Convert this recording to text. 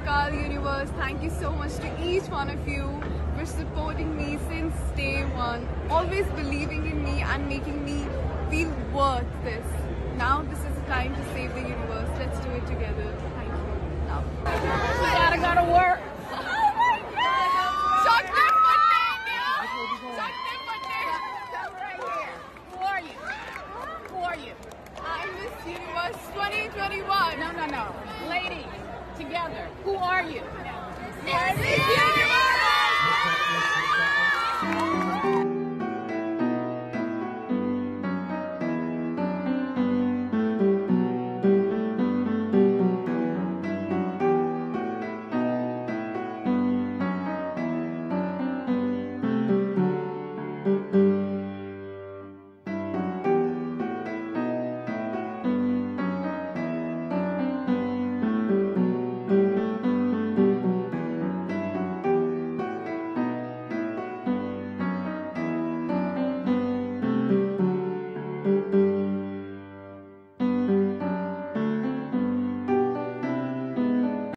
Kakal Universe, thank you so much to each one of you for supporting me since day one, always believing in me and making me feel worth this. Now this is the time to save the universe. Let's do it together. Thank you. Love. We gotta go to work. I'm Miss Universe 2021. No. Ladies, together. Who are you? Miss Universe!